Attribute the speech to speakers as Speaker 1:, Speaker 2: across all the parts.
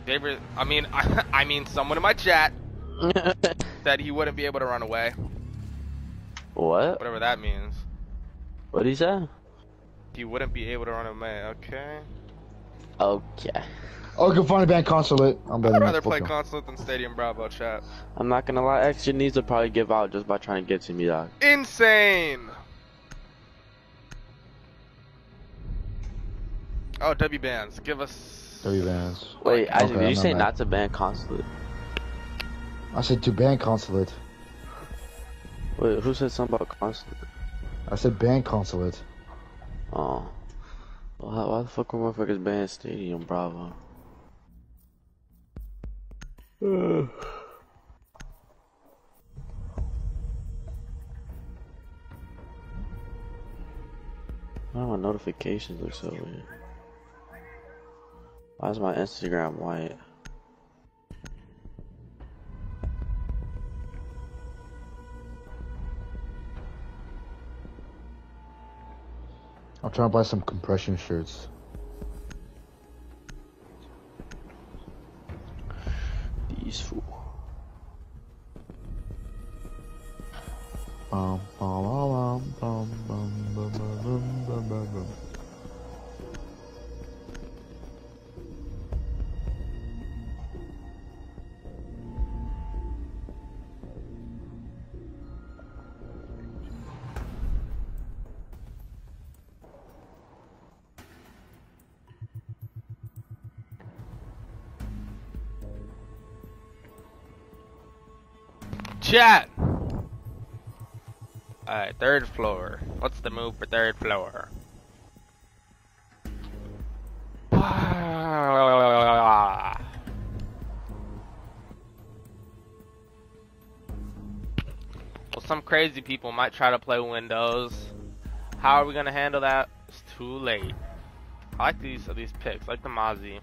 Speaker 1: Favorite? I mean, I mean, someone in my chat said he wouldn't be able to run away.
Speaker 2: What?
Speaker 1: Whatever that means.
Speaker 2: What'd he say?
Speaker 1: He wouldn't be able to run away. Okay.
Speaker 2: Okay.
Speaker 3: Oh, go find a band consulate. I'm
Speaker 1: I'd
Speaker 3: betting
Speaker 1: rather
Speaker 3: you.
Speaker 1: play
Speaker 3: Fuck you.
Speaker 1: Consulate than Stadium Bravo, chat.
Speaker 2: I'm not gonna lie, Extra needs to probably give out just by trying to get to me, dog.
Speaker 1: Insane! Oh, W bands. Give us.
Speaker 3: W bands.
Speaker 2: Wait,
Speaker 1: Okay,
Speaker 2: did you say not to ban Consulate?
Speaker 3: I said to ban consulate.
Speaker 2: Wait, who said something about Consulate?
Speaker 3: I said ban consulate.
Speaker 2: Oh. Well, why the fuck are motherfuckers ban Stadium Bravo? Why my notifications look so weird? Why is my Instagram white?
Speaker 3: I'm trying to buy some compression shirts.
Speaker 2: These fool.
Speaker 3: Bum, bum, bum, bum, bum, bum, bum, bum, bum, bum.
Speaker 1: Chat! Alright, third floor. What's the move for third floor? Well, some crazy people might try to play Windows. How are we gonna handle that? It's too late. I like these picks, I like the Mozzie.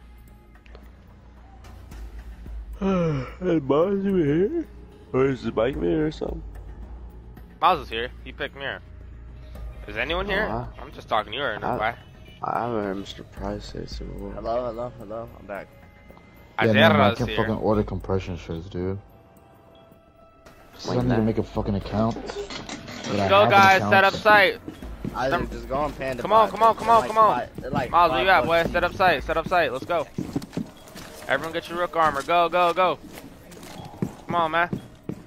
Speaker 2: Hey, Maz, you here? Or is the bike here or something?
Speaker 1: Maz is here. He picked Mirror. Is anyone here? I'm just talking to you right now, bye.
Speaker 2: I haven't heard Mr. Price say so.
Speaker 4: Hello, I'm back.
Speaker 3: Yeah, no, I
Speaker 1: Isaiah's
Speaker 3: can't
Speaker 1: here.
Speaker 3: fucking order compression shirts, dude. So I
Speaker 2: Like
Speaker 3: need to
Speaker 2: that.
Speaker 3: make a fucking account.
Speaker 1: Let's go, guys. Set up site.
Speaker 4: Just go on Panda.
Speaker 1: Come on.
Speaker 4: They're like
Speaker 1: Miles, where you at, boy?
Speaker 4: $5
Speaker 1: Set up site. Set up site. Let's go. Everyone get your rook armor. Go, go, go. Come on, man.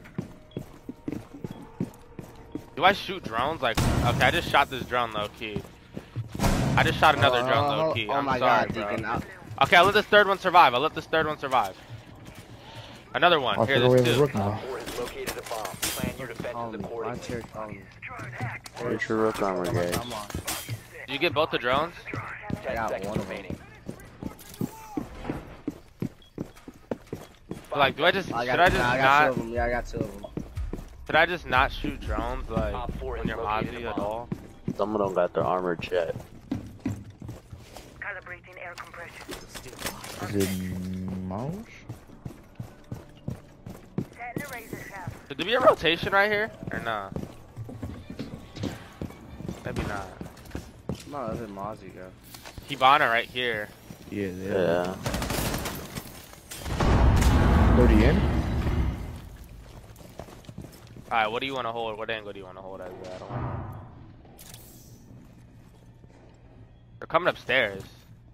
Speaker 1: Do I shoot drones? Like, okay, I just shot this drone low key. I just shot another drone low key.
Speaker 4: Oh
Speaker 1: I'm
Speaker 4: my
Speaker 1: sorry,
Speaker 4: God,
Speaker 1: bro.
Speaker 4: Deacon.
Speaker 1: Okay, I'll let this third one survive. I'll let this third one survive. Another one.
Speaker 3: I
Speaker 1: Here,
Speaker 3: figure we
Speaker 1: there's
Speaker 3: have a
Speaker 1: two.
Speaker 3: rook now.
Speaker 2: Where's your rook armor, guys?
Speaker 4: Come on.
Speaker 1: Did you get both the drones?
Speaker 4: I got one remaining.
Speaker 1: Like, do I just, should I just
Speaker 4: I got
Speaker 1: not,
Speaker 4: two of them. Yeah, I got two of them.
Speaker 1: should I just not shoot drones, like, when you're Mozzie at all?
Speaker 2: Some of them got their armor jet.
Speaker 5: Calibrating air compression.
Speaker 3: Is it mouse?
Speaker 5: Setting a razor shaft.
Speaker 1: Should there be a rotation right here? Or nah? Maybe not.
Speaker 4: No, that's a Mozzie go.
Speaker 1: Hibana right here.
Speaker 2: Yeah.
Speaker 3: 30 in?
Speaker 1: Alright, what do you want to hold? What angle do you want to hold as that? I don't know. They're coming upstairs.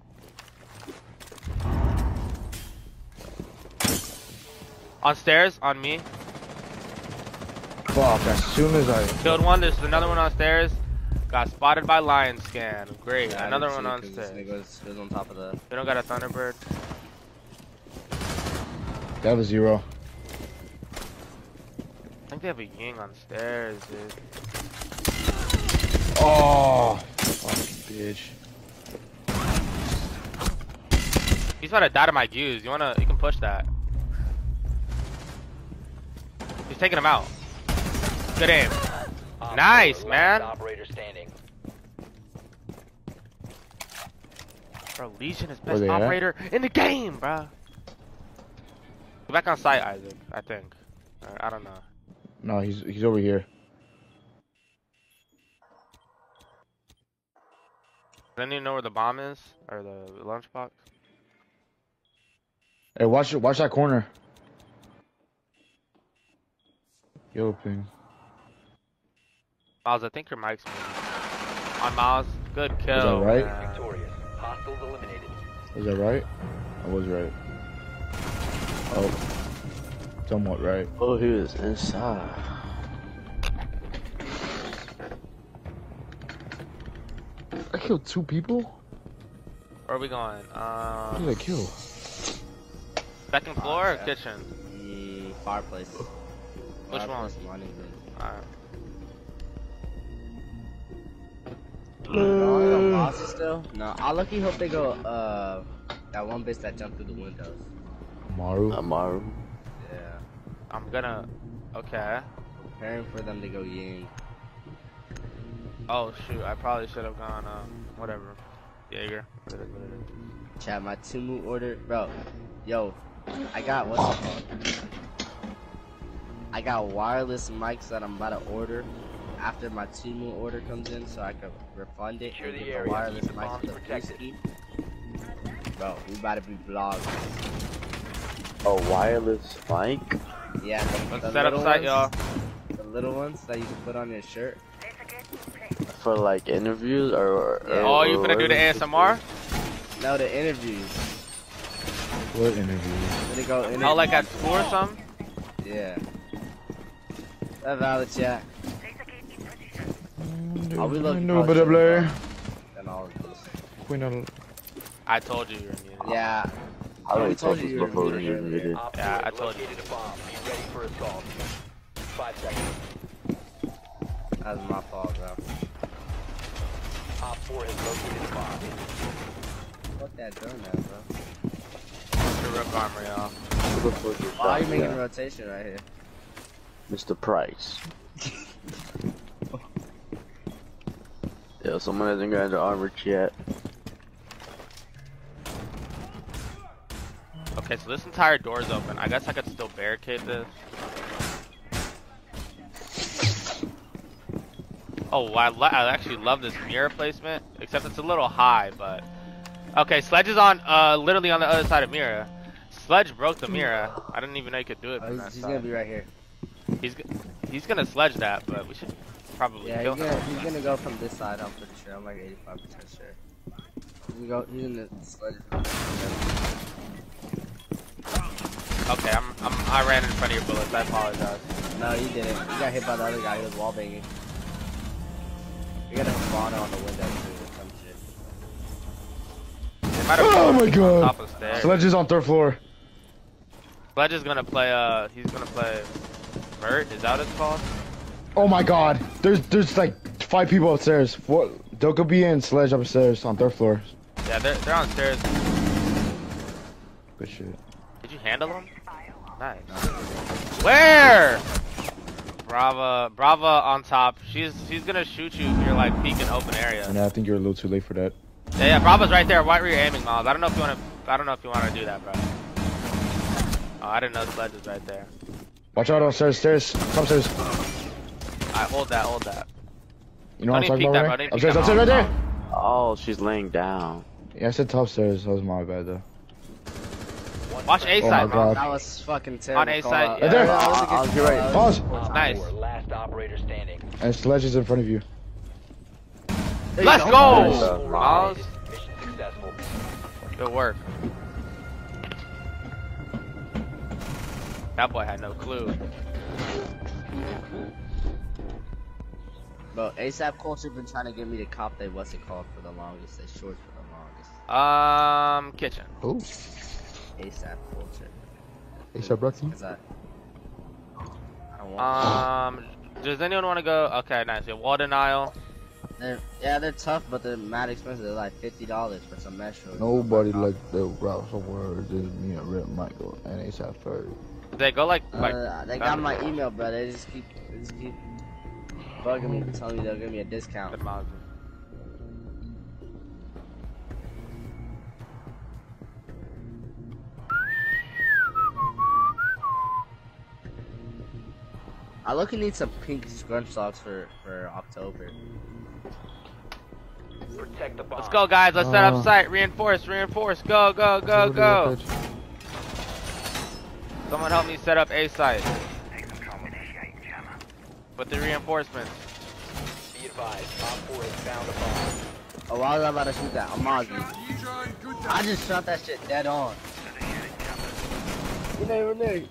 Speaker 1: On stairs, on me.
Speaker 3: Fuck, as soon as I...
Speaker 1: Killed one, there's another one on stairs. Got spotted by Lion Scan. Great,
Speaker 4: Yeah, I
Speaker 1: another
Speaker 4: didn't
Speaker 1: one
Speaker 4: see
Speaker 1: on
Speaker 4: it 'cause
Speaker 1: stairs.
Speaker 4: this nigga was on top of the.
Speaker 1: They don't got a Thunderbird.
Speaker 3: They have a 0.
Speaker 1: I think they have a Ying on stairs, dude.
Speaker 3: Oh! Fucking bitch.
Speaker 1: He's about to die to my Qs. You can push that. He's taking him out. Good aim. Nice, man. Bro, Legion is best
Speaker 3: Where they at?
Speaker 1: operator in the game, bro. Go back on site, Isaac, I think. Or, I don't know.
Speaker 3: No, he's over here.
Speaker 1: Does anyone know where the bomb is? Or the lunchbox?
Speaker 3: Hey, watch that corner. Yo, ping.
Speaker 1: Miles, I think your mic's moving. On Miles, good kill.
Speaker 3: Is that right?
Speaker 1: Man.
Speaker 6: Victorious. Hostiles eliminated.
Speaker 3: Is that right? I was right. Oh, somewhat right.
Speaker 2: Oh, he was inside.
Speaker 3: I killed 2 people?
Speaker 1: Where are we going?
Speaker 3: Who did I kill?
Speaker 1: Second floor or kitchen?
Speaker 4: The fireplace.
Speaker 1: Which one?
Speaker 4: Fireplace, money,
Speaker 1: Alright.
Speaker 4: No, Mozzie still? No, I lucky hope they go, that one bitch that jumped through the windows.
Speaker 3: Maru.
Speaker 2: Amaru.
Speaker 4: Yeah.
Speaker 1: I'm gonna. Okay.
Speaker 4: Preparing for them to go Ying.
Speaker 1: Oh shoot, I probably should have gone, whatever. Jaeger.
Speaker 4: Chat, my Tumu order. Bro, yo, I got, what's it called? I got wireless mics that I'm about to order after my Tumu order comes in so I can refund it
Speaker 6: Secure
Speaker 4: and
Speaker 6: the
Speaker 4: get
Speaker 6: area.
Speaker 4: the wireless
Speaker 6: Keep the
Speaker 4: mics
Speaker 6: bombs
Speaker 4: for the
Speaker 6: protected.
Speaker 4: free ski. Bro, we about to be vloggers.
Speaker 2: A wireless mic?
Speaker 4: Yeah,
Speaker 1: Let's
Speaker 4: the
Speaker 1: set up
Speaker 4: little
Speaker 1: site,
Speaker 4: ones,
Speaker 1: y'all.
Speaker 4: The little ones that you can put on your shirt.
Speaker 2: For like interviews or
Speaker 4: Yeah.
Speaker 1: Oh, you finna do the ASMR?
Speaker 4: No, the interviews.
Speaker 3: What interview?
Speaker 4: Gonna go interview.
Speaker 1: Oh, like at school or something?
Speaker 4: Yeah. That valid chat. Are we looking
Speaker 3: No, but Blair.
Speaker 4: and all of this?
Speaker 1: I told you you were muted.
Speaker 4: Yeah.
Speaker 2: I already
Speaker 4: told
Speaker 2: told
Speaker 4: you
Speaker 2: you
Speaker 4: you
Speaker 2: before
Speaker 4: were
Speaker 2: when you
Speaker 4: muted
Speaker 2: muted.
Speaker 6: Op
Speaker 1: Yeah,
Speaker 6: 4
Speaker 1: I told you.
Speaker 6: located a bomb. Be ready for assault. 5 seconds.
Speaker 4: That was my fault, bro.
Speaker 6: Op 4 has located a bomb.
Speaker 4: Fuck that door now, bro.
Speaker 1: The rip armor, y'all.
Speaker 2: Who the fuck is
Speaker 4: Why are you
Speaker 2: that
Speaker 4: making
Speaker 2: guy?
Speaker 4: rotation right here?
Speaker 2: Mr. Price. Yo, someone hasn't got into armor yet.
Speaker 1: Okay, so this entire door's open. I guess I could still barricade this. Oh, I actually love this mirror placement, except it's a little high, but... Okay, Sledge is on, literally on the other side of mirror. Sledge broke the mirror. I didn't even know he could do it
Speaker 4: Oh,
Speaker 1: from that
Speaker 4: he's gonna
Speaker 1: side.
Speaker 4: be right here.
Speaker 1: He's gonna Sledge that, but we should probably
Speaker 4: Yeah,
Speaker 1: kill
Speaker 4: he's
Speaker 1: him.
Speaker 4: gonna go from this side, I'm pretty sure. I'm like 85% sure. He's in the sledge.
Speaker 1: Okay, I ran in front of your bullets. I apologize.
Speaker 4: No, you didn't. You got hit by the other guy. He was wall banging. You got a spawner on the window too, or some shit.
Speaker 1: They might have
Speaker 3: Oh my
Speaker 1: on
Speaker 3: god.
Speaker 1: top of the stairs.
Speaker 3: Sledge is on 3rd floor.
Speaker 1: Sledge is gonna play. He's gonna play. Vert. Is that what it's called?
Speaker 3: Oh my god. There's like 5 people upstairs. What? Dokkaebi and Sledge upstairs on 3rd floor.
Speaker 1: Yeah, they're on stairs.
Speaker 3: Good shit.
Speaker 1: Did you handle them? Nice. Where? Brava on top. She's gonna shoot you if you're like peeking open area.
Speaker 3: And I think you're a little too late for that.
Speaker 1: Yeah, Brava's right there. Why were you aiming, Miles? I don't know if you wanna do that, bro. Oh, I didn't know Sledge was right there.
Speaker 3: Watch out on stairs. Upstairs.
Speaker 1: Alright, hold that.
Speaker 3: You know what I'm
Speaker 1: Don't
Speaker 3: talking
Speaker 1: even
Speaker 3: about,
Speaker 1: peek that,
Speaker 3: right?
Speaker 1: bro. Don't even
Speaker 3: Upstairs,
Speaker 1: peek that.
Speaker 3: right there.
Speaker 2: Oh, she's laying down.
Speaker 3: Yeah, I said top stairs. That was my bad though.
Speaker 1: Watch A
Speaker 3: Oh
Speaker 1: side,
Speaker 3: my
Speaker 1: Miles.
Speaker 3: God.
Speaker 4: That was fucking terrible.
Speaker 1: On A
Speaker 4: call
Speaker 1: side,
Speaker 4: out.
Speaker 1: yeah.
Speaker 3: Right there.
Speaker 4: That was a
Speaker 2: I'll
Speaker 4: good
Speaker 2: get right.
Speaker 4: call out.
Speaker 3: Pause.
Speaker 1: Nice.
Speaker 6: 4 last operator standing.
Speaker 3: And Sledge is in front of you.
Speaker 4: There you
Speaker 1: Let's
Speaker 4: go.
Speaker 1: go,
Speaker 2: Nice.
Speaker 1: Miles.
Speaker 6: Mission successful.
Speaker 1: Good work. That boy had no clue.
Speaker 4: Bro, ASAP culture been trying to get me to cop they what's it called for the longest. They short for the longest.
Speaker 1: Kitchen.
Speaker 3: Oh.
Speaker 4: ASAP culture.
Speaker 3: ASAP Rocky.
Speaker 4: Cause I don't want
Speaker 1: Does anyone want to go? Okay, nice. Yeah, wall denial.
Speaker 4: they're tough, but they're mad expensive. They're like $50 for some mesh shorts.
Speaker 3: Nobody like the route somewhere. Just me and Rip Michael and ASAP first.
Speaker 1: They go like
Speaker 4: They got my email, bro. They just keep bugging me, telling me they'll give me a discount.
Speaker 1: Good Miles.
Speaker 4: I look and need some pink scrunch socks for October.
Speaker 6: Protect the bomb.
Speaker 1: Let's go, guys. Let's set up site. Reinforce. Go. Someone help me set up A site. With the reinforcements.
Speaker 6: Be advised, Op 4 has found a bomb.
Speaker 4: Oh, why was I about to shoot that? I'm Ozzy. I just shot that shit dead on. Renee.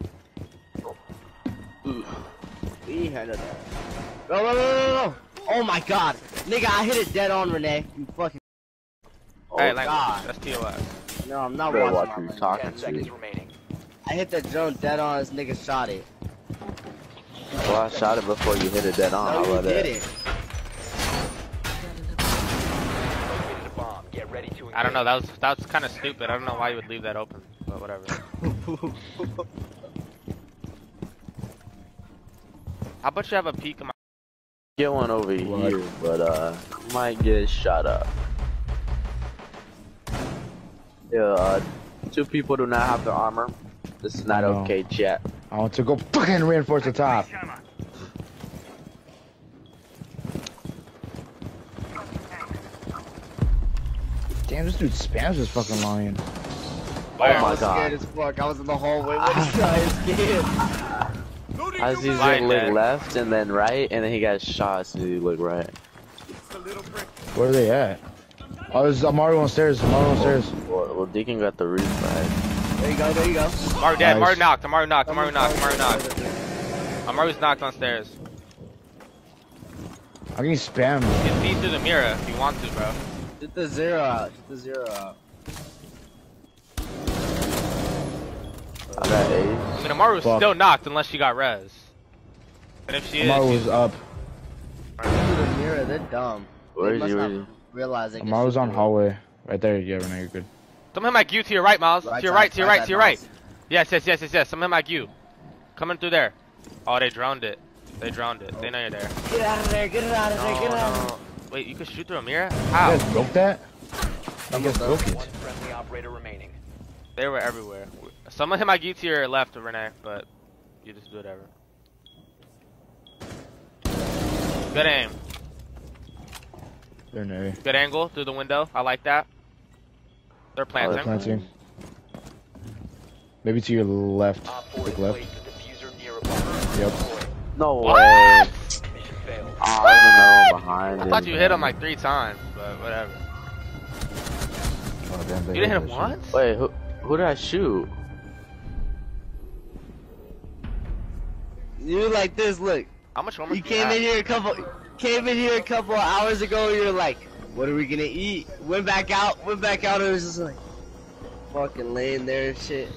Speaker 4: We handed that. No. Oh my god. Nigga, I hit it dead on, Renee. You fucking. Oh
Speaker 1: Hey, like,
Speaker 4: god.
Speaker 1: that's TOS.
Speaker 4: No, I'm not
Speaker 2: Bro,
Speaker 4: watching
Speaker 2: watch who
Speaker 4: my
Speaker 2: you
Speaker 4: money.
Speaker 2: talking
Speaker 6: 10 seconds
Speaker 2: to.
Speaker 6: remaining.
Speaker 4: I hit the drone dead on, this nigga shot it.
Speaker 2: Well, I shot it before you hit it dead on. How
Speaker 4: No, you
Speaker 2: about that?
Speaker 4: didn't.
Speaker 6: Located a bomb. Get ready to engage.
Speaker 1: I don't know, that was kind of stupid. I don't know why you would leave that open, but whatever. How about you have a peek of my...
Speaker 2: Get one over here, but might get shot up. Yeah, 2 people do not have their armor. This is not
Speaker 3: No.
Speaker 2: okay, chat.
Speaker 3: I want to go fucking reinforce the top. Damn, this dude spams this fucking line.
Speaker 4: I
Speaker 2: my
Speaker 4: was
Speaker 2: God.
Speaker 4: scared as fuck. I was in the hallway with this guy. I was scared.
Speaker 2: As he's
Speaker 1: Right
Speaker 2: like look
Speaker 1: there.
Speaker 2: left and then right, and then he got shot as he look right.
Speaker 3: Where are they at? Oh, there's Amaru on stairs. Amaru on stairs.
Speaker 2: Well, Deacon got the roof right.
Speaker 4: There you go, there you go.
Speaker 1: Amaru dead,
Speaker 3: Nice.
Speaker 1: Amaru knocked, Amaru knocked, Amaru knocked, Amaru knocked. Amaru's knocked on stairs.
Speaker 3: I'm getting spammed.
Speaker 1: You can see through the mirror if you want to, bro.
Speaker 4: Get the 0 out. Get the 0 out.
Speaker 2: I got Ace.
Speaker 1: I mean, Amaru's
Speaker 3: Fuck.
Speaker 1: still knocked unless she got res. And if she is,
Speaker 3: Amaru
Speaker 1: she's...
Speaker 3: was up.
Speaker 4: Through the mirror, they're dumb.
Speaker 2: Where
Speaker 4: They
Speaker 2: is
Speaker 4: must
Speaker 2: he?
Speaker 4: not
Speaker 2: Where is he?
Speaker 4: realize they can
Speaker 3: Amaru was
Speaker 4: shoot
Speaker 3: on
Speaker 4: through
Speaker 3: hallway. Right there. Yeah, Renee, you're good.
Speaker 1: Someone hit my Q to your right, Miles.
Speaker 4: Right
Speaker 1: To your
Speaker 4: side,
Speaker 1: right, to your right,
Speaker 4: side,
Speaker 1: to your right.
Speaker 4: Miles.
Speaker 1: Yes. Someone hit my Q. Coming through there. Oh, they droned it. They droned it. They know you're there.
Speaker 4: Get out of there, get it out of there, get it out of there.
Speaker 1: No. Wait, you could shoot through a mirror?
Speaker 3: You
Speaker 1: How?
Speaker 3: guys broke that? You guys broke
Speaker 6: One
Speaker 3: it.
Speaker 6: friendly operator remaining.
Speaker 1: They were everywhere. Someone hit my Q to your left, Renee, but you just do whatever. Good aim.
Speaker 3: Renee.
Speaker 1: Good angle through the window. I like that. They're planting.
Speaker 3: Planting. Maybe to your left.
Speaker 6: Op 4
Speaker 3: Quick
Speaker 6: has
Speaker 3: left.
Speaker 6: placed the diffuser near a bomb.
Speaker 3: Yep.
Speaker 6: Deploy.
Speaker 2: No
Speaker 1: What?
Speaker 2: way.
Speaker 6: Mission failed.
Speaker 2: Oh, there's another one behind
Speaker 1: I
Speaker 2: him.
Speaker 1: thought you hit him like 3 times, but whatever.
Speaker 3: Oh, damn, they
Speaker 1: You didn't hit
Speaker 3: hit
Speaker 1: him
Speaker 3: that shit.
Speaker 1: once?
Speaker 2: Wait, who did I shoot?
Speaker 4: You like this, look.
Speaker 1: How much armor
Speaker 4: You
Speaker 1: do
Speaker 4: came
Speaker 1: have?
Speaker 4: in here a couple of hours ago, you were like, what are we gonna eat? Went back out, and it was just like, fucking laying there and shit.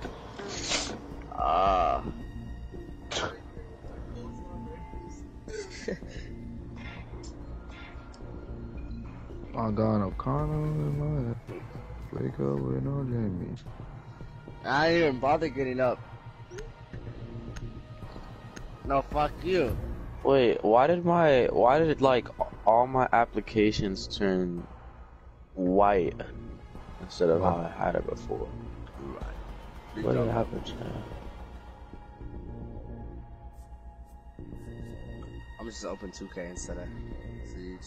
Speaker 3: I got O'Connell in my head. Wake up with no Jamie.
Speaker 4: I didn't even bother getting up. No, fuck you.
Speaker 2: Wait, why did like all my applications turn white instead of how I had it before? What did happen, chat?
Speaker 4: I'm just open 2K instead of Siege.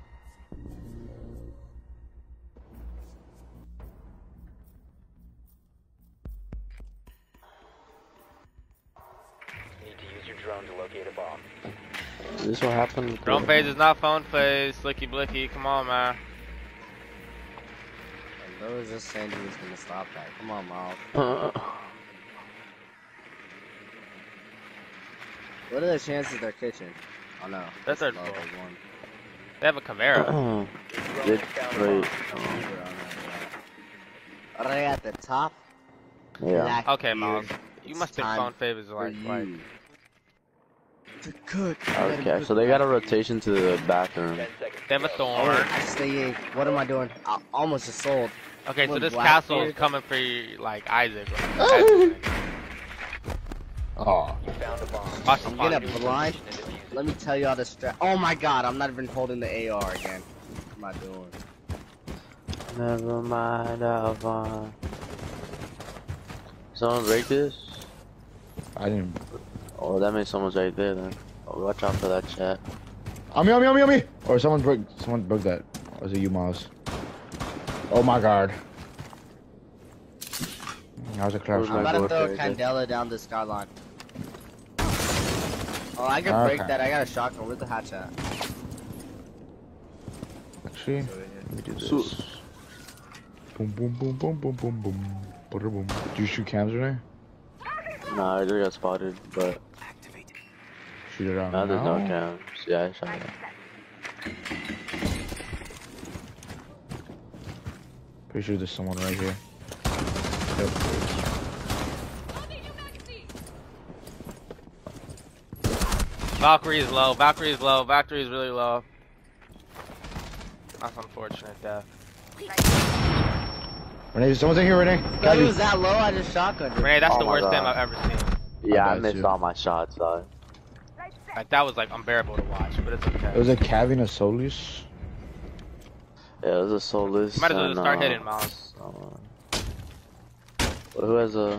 Speaker 6: Need to use your drone to locate a bomb.
Speaker 2: Is this what happened?
Speaker 1: Drone phase is not phone phase. Slicky blicky. Come on, man.
Speaker 4: I was just saying he was gonna stop that. Come on, Miles. What are the chances they're kitchen? Oh no.
Speaker 1: That's
Speaker 4: That's
Speaker 1: our
Speaker 4: level
Speaker 1: fault.
Speaker 4: 1.
Speaker 1: They have a Camaro.
Speaker 6: Your drone
Speaker 2: Did,
Speaker 6: has found a
Speaker 2: wait,
Speaker 6: bomb.
Speaker 4: Right at the top.
Speaker 2: yeah.
Speaker 4: black
Speaker 1: Okay,
Speaker 4: beard.
Speaker 1: Miles. You
Speaker 4: It's
Speaker 1: must think
Speaker 4: time
Speaker 1: phone favors
Speaker 4: for
Speaker 1: like
Speaker 4: you to cook.
Speaker 2: Okay, so they got a rotation to the bathroom.
Speaker 6: 10 seconds.
Speaker 1: they have a
Speaker 6: to go.
Speaker 1: thorn.
Speaker 4: I stay in. What am I doing? I almost just sold.
Speaker 1: Okay, so
Speaker 4: What,
Speaker 1: this
Speaker 4: Black
Speaker 1: castle is
Speaker 4: beard?
Speaker 1: coming for you, like Isaac.
Speaker 3: Oh.
Speaker 6: You found a bomb.
Speaker 1: Watch the
Speaker 4: I'm
Speaker 1: fun.
Speaker 4: getting blind.
Speaker 6: And defuse it.
Speaker 4: Let me tell you how to strap. Oh my god, I'm not even holding the AR again. What am I doing?
Speaker 2: Never mind, Alvin. Someone break this?
Speaker 3: I didn't.
Speaker 2: Oh, that means someone's right there then. Oh, watch out for that chat.
Speaker 3: On me. Or someone broke that. Or was it you, Miles? Oh my god. That was a close
Speaker 2: Where's
Speaker 4: I'm
Speaker 2: my
Speaker 3: one.
Speaker 4: about to
Speaker 2: book
Speaker 4: throw a
Speaker 2: right there?
Speaker 4: candela down the skyline. Oh, I can break
Speaker 3: Okay.
Speaker 4: that. I got a shotgun. Where's the hatch at?
Speaker 3: Actually,
Speaker 4: It's over here.
Speaker 3: let me do this.
Speaker 2: So-
Speaker 3: Boom, boom, boom, boom, boom, boom, boom. Boom. Do you shoot cams in there?
Speaker 2: Nah, I just got spotted, but
Speaker 3: Shoot it out
Speaker 2: now there's no
Speaker 3: now.
Speaker 2: cams. Yeah, I shot it.
Speaker 3: Pretty sure there's someone right here. Yep.
Speaker 1: Valkyrie is low. Valkyrie is low. Valkyrie is really low. That's unfortunate death.
Speaker 3: Renee, someone's in here, Renee.
Speaker 4: If it
Speaker 3: Cabby.
Speaker 4: was that low, I just shotgunned it.
Speaker 1: Renee, that's
Speaker 2: Oh
Speaker 1: the
Speaker 2: my
Speaker 1: worst
Speaker 2: God.
Speaker 1: game I've ever seen.
Speaker 2: Yeah, I
Speaker 3: bet
Speaker 2: missed
Speaker 3: you.
Speaker 2: all my shots, dog.
Speaker 1: Like that was like unbearable to watch, but it's okay.
Speaker 3: It was a Cabby and a Solis.
Speaker 2: Yeah, it was a soulless.
Speaker 1: Might as well
Speaker 2: and,
Speaker 1: just start hitting, Miles.
Speaker 2: Who has a?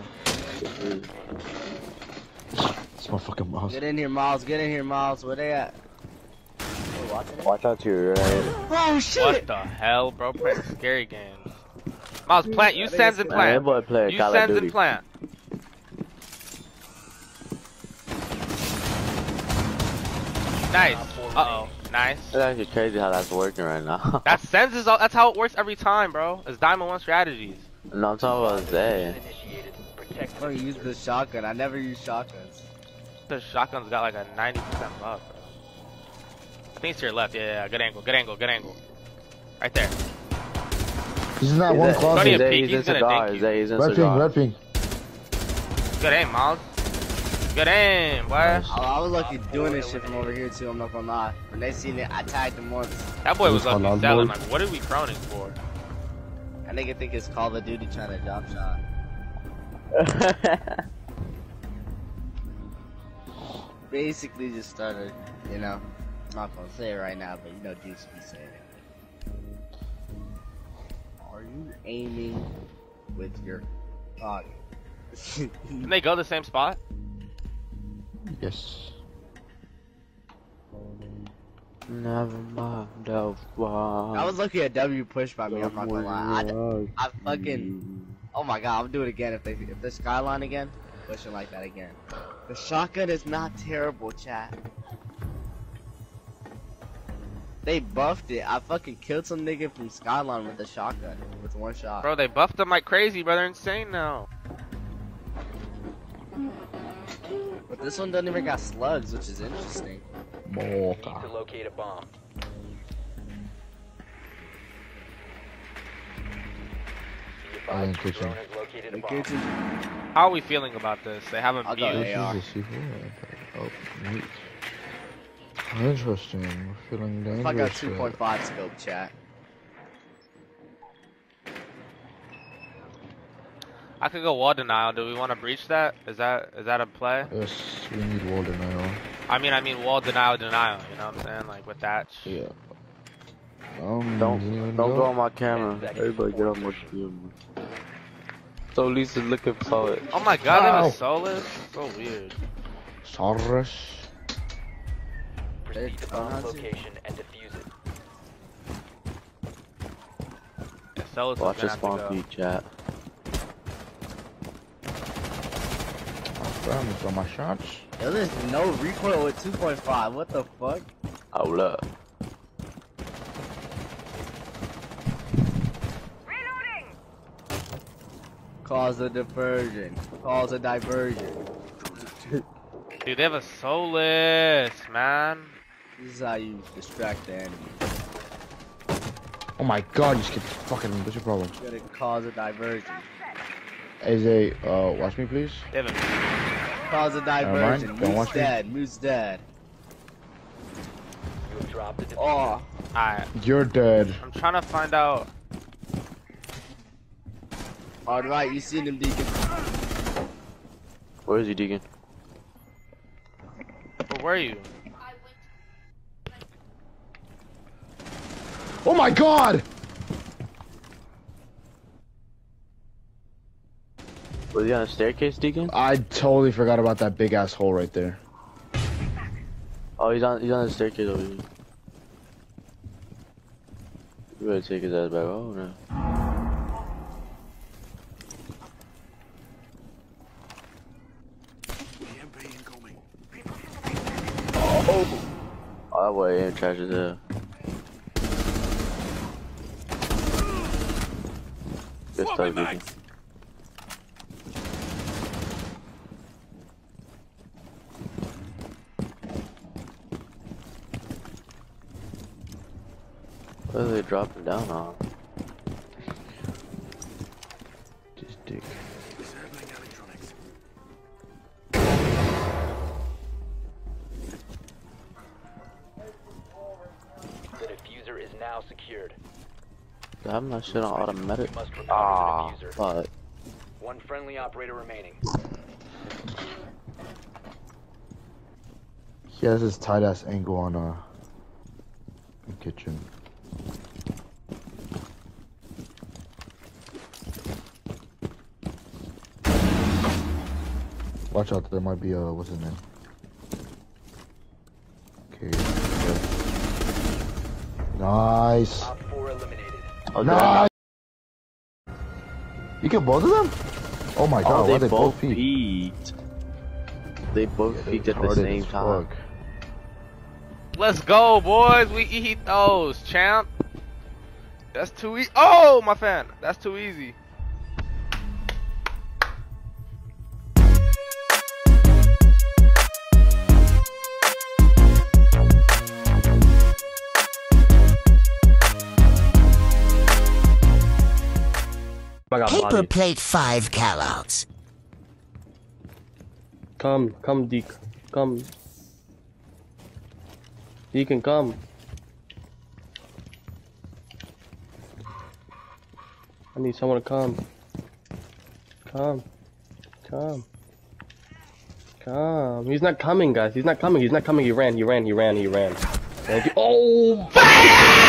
Speaker 3: It's my fucking mouse.
Speaker 4: Get in here, Miles. Get in here, Miles. Where they at?
Speaker 2: Watch out to your right.
Speaker 4: Oh shit!
Speaker 1: What the hell, bro? Playing scary games. Miles, plant. Use Sands and
Speaker 2: Man, that
Speaker 1: plant.
Speaker 2: boy play
Speaker 1: Use
Speaker 2: Call of
Speaker 1: Sands
Speaker 2: Duty.
Speaker 1: and plant. Nice. Uh-oh. Nice.
Speaker 2: It's actually crazy how that's working right now.
Speaker 1: That's Sands is all, that's how it works every time, bro. It's Diamond 1 strategies.
Speaker 2: No, I'm talking about Zay.
Speaker 6: Initiated. Protect
Speaker 4: I'm gonna use the shotgun. I never use shotguns.
Speaker 1: The shotgun's got like a 90% buff, bro. I think it's to your left. Yeah. Good angle. Good angle. Good angle. Right there.
Speaker 3: He's in that one
Speaker 1: Don't
Speaker 3: closet.
Speaker 1: even
Speaker 2: Zay,
Speaker 1: peek,
Speaker 2: he's
Speaker 1: he's
Speaker 2: in
Speaker 1: gonna
Speaker 2: cigar.
Speaker 1: dink you.
Speaker 2: Zay, he's in
Speaker 3: Red ping,
Speaker 2: cigar.
Speaker 3: red ping.
Speaker 1: Good aim, Miles. Good aim, boy.
Speaker 4: I was lucky doing this shit from over here too. I'm not gonna lie. When they seen it, I tagged them once.
Speaker 1: That boy was
Speaker 3: This
Speaker 1: lucky
Speaker 3: halal
Speaker 1: selling.
Speaker 3: boy.
Speaker 1: Like, what are we crowning for?
Speaker 4: I nigga think it's Call of Duty trying to drop shot. Basically just started, you know. I'm not gonna say it right now, but you know Juice be saying it. Are you aiming with your body?
Speaker 1: Didn't they go the same spot?
Speaker 3: Yes.
Speaker 2: Never mind.
Speaker 4: I was lucky a W push by me, I'm not gonna lie. I fucking, oh my god, I'll do it again if the skyline again, pushing like that again. The shotgun is not terrible, chat. They buffed it. I fucking killed some nigga from Skyline with the shotgun with one shot.
Speaker 1: Bro, they buffed them like crazy, bro. They're insane now.
Speaker 4: But this one doesn't even got slugs, which is interesting.
Speaker 6: Need to
Speaker 3: Mocha.
Speaker 6: locate a bomb. Be
Speaker 3: I'm in
Speaker 6: advised, your
Speaker 3: kitchen.
Speaker 6: drone has located a
Speaker 4: The
Speaker 6: bomb.
Speaker 4: kitchen.
Speaker 1: How are we feeling about this? They haven't
Speaker 4: I'll go
Speaker 1: muted.
Speaker 4: AR.
Speaker 3: Oh, neat. Interesting. We're feeling
Speaker 4: I got
Speaker 3: dangerous.
Speaker 4: 2.5 scope, chat.
Speaker 1: I could go wall denial. Do we want to breach that? Is that a play?
Speaker 3: Yes, we need wall denial.
Speaker 1: I mean wall denial. You know what I'm saying? Like with that.
Speaker 3: Yeah.
Speaker 2: Don't go on my camera. Everybody get on my camera. So Lisa's looking for it.
Speaker 1: Oh my god, they have
Speaker 3: Ow.
Speaker 1: a Solus? So weird.
Speaker 3: Saurus.
Speaker 6: Proceed to
Speaker 4: Oh,
Speaker 6: bomb's
Speaker 4: that's it.
Speaker 6: location and defuse it.
Speaker 1: Yeah, Solus
Speaker 2: Watch
Speaker 1: is
Speaker 2: the
Speaker 1: gonna
Speaker 2: spawn
Speaker 1: have to go.
Speaker 2: feed, chat.
Speaker 3: Damn, it's on my shots.
Speaker 4: Yo, there's no recoil with 2.5. What the fuck?
Speaker 2: Hold up.
Speaker 5: Reloading!
Speaker 4: Cause a diversion. Cause a diversion.
Speaker 1: Dude, they have a Solus, man.
Speaker 4: This is how you distract the enemy.
Speaker 3: Oh my god, you skipped fucking. What's your problem?
Speaker 4: You gotta cause a diversion.
Speaker 3: AJ, watch me please.
Speaker 1: They have a
Speaker 4: Cause a
Speaker 3: mind.
Speaker 4: diversion.
Speaker 3: Don't
Speaker 4: Moose
Speaker 3: watch me.
Speaker 4: dead. Moose dead.
Speaker 6: You have dropped the diffuser.
Speaker 4: Oh.
Speaker 1: Alright.
Speaker 3: You're dead.
Speaker 1: I'm trying to find out.
Speaker 4: Alright, you seen him, Deacon.
Speaker 2: Where is he, Deacon?
Speaker 1: Where were you?
Speaker 3: Oh my god!
Speaker 2: Was he on a staircase, Deacon?
Speaker 3: I totally forgot about that big ass hole right there.
Speaker 2: Oh, he's on the staircase over here. You better take his ass back. Oh no. That way, aim trash as hell. Good stuff, Vicky. What are they dropping down on?
Speaker 3: Just dick.
Speaker 6: The diffuser is now secured.
Speaker 2: I'm not shit on automatic.
Speaker 6: Must recover
Speaker 2: Ah,
Speaker 6: the diffuser.
Speaker 2: fuck.
Speaker 6: One friendly operator remaining.
Speaker 3: He has his tight ass angle on the kitchen. Watch out, there might be a what's his name? Okay. Nice.
Speaker 6: Op 4 eliminated.
Speaker 2: Oh,
Speaker 3: Nice. You killed both of them? Oh my god,
Speaker 2: Oh,
Speaker 3: why
Speaker 2: they both
Speaker 3: peek?
Speaker 2: peeked. They both peeked at the
Speaker 3: Retarded
Speaker 2: same
Speaker 3: as
Speaker 2: time.
Speaker 3: fuck.
Speaker 1: Let's go, boys. We eat those, champ. That's too easy. Oh, my fan. That's too easy.
Speaker 7: Paper plate 5 callouts.
Speaker 8: Come, Deke. Come. Deacon, come. I need someone to come. Come. He's not coming, guys. He's not coming. He ran. Thank you. Oh!